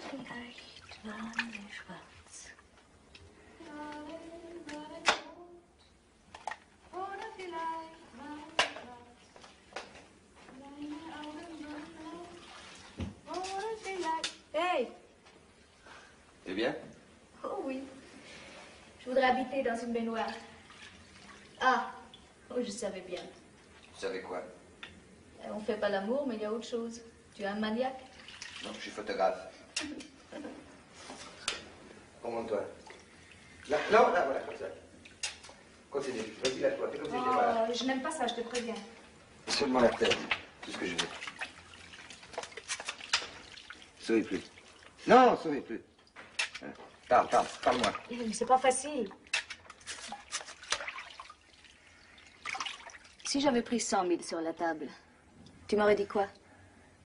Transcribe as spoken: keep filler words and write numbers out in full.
vielleicht waren wir schwarz. Oder vielleicht waren wir schwarz. Deine Augen blau. Oder vielleicht... Hey! C'est bien? Oh oui. Je voudrais habiter dans une baignoire. Ah! Oh, je savais bien. Tu savais quoi? On fait pas l'amour, mais il y a autre chose. Tu es un maniaque? Non, je suis photographe. Remonte-toi. Là, non, là, voilà, comme ça. Continue. Vas-y, lâche-toi. Fais comme si j'étais pas là. Oh, je n'aime pas ça, je te préviens. Seulement la tête. C'est ce que je veux. Souris plus. Non, souris plus. Parle, parle, parle-moi. Mais c'est pas facile. Si j'avais pris cent mille sur la table, tu m'aurais dit quoi?